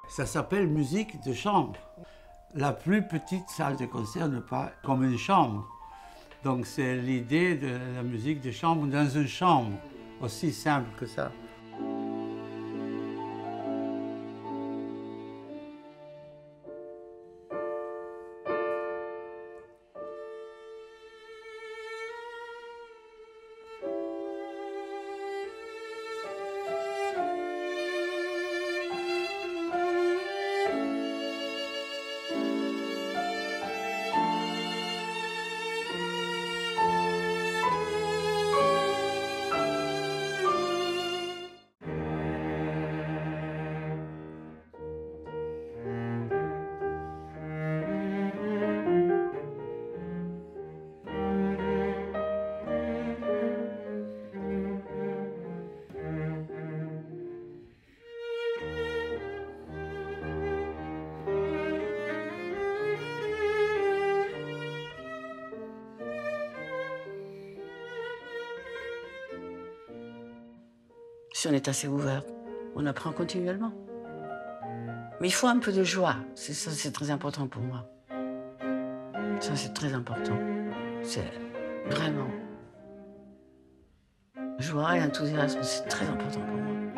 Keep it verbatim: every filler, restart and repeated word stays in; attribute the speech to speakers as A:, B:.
A: Ça s'appelle musique de chambre. La plus petite salle de concert n'est pas comme une chambre. Donc c'est l'idée de la musique de chambre dans une chambre, aussi simple que ça.
B: Si on est assez ouvert, on apprend continuellement. Mais il faut un peu de joie, c'est ça, c'est très important pour moi. Ça, c'est très important. C'est vraiment... Joie et enthousiasme, c'est très important pour moi.